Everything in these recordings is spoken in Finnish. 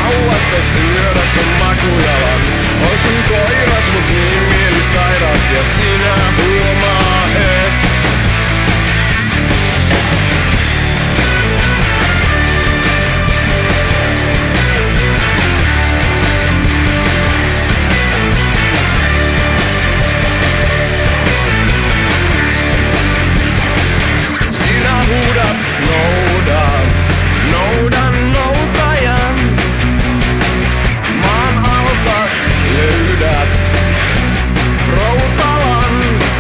hauasta syödä sun makujalan. On sun koiras mut niin mielisairas ja sinä huomaa et. Noudan noutajan. Maan alta löydät routalan.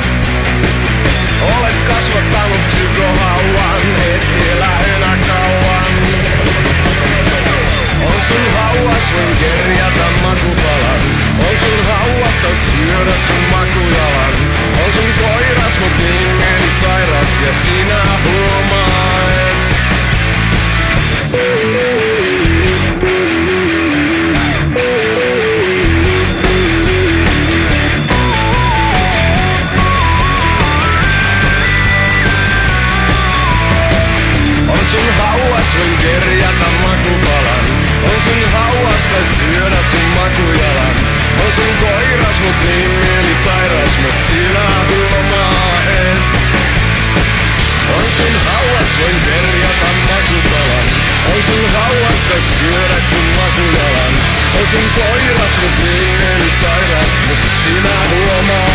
Olet kasvattanut psykohauan, et elä enää kauan. On sun hauas, voin kerjätä makupalan. On sun hauasta syödä sun makujalan. On sun koiras mut niin mielisairas ja sinä huomaat. On sun hauas, voin kerjätä makupalan. On sun hauasta syödä sun makujalan. On sun koiras mut niin mielisairas, mut sinä huomaa et. On sun hauas, voin kerjätä makupalan. On sun hauasta syödä sun makujalan. On sun koiras mut niin mielisairas, mut sinä huomaa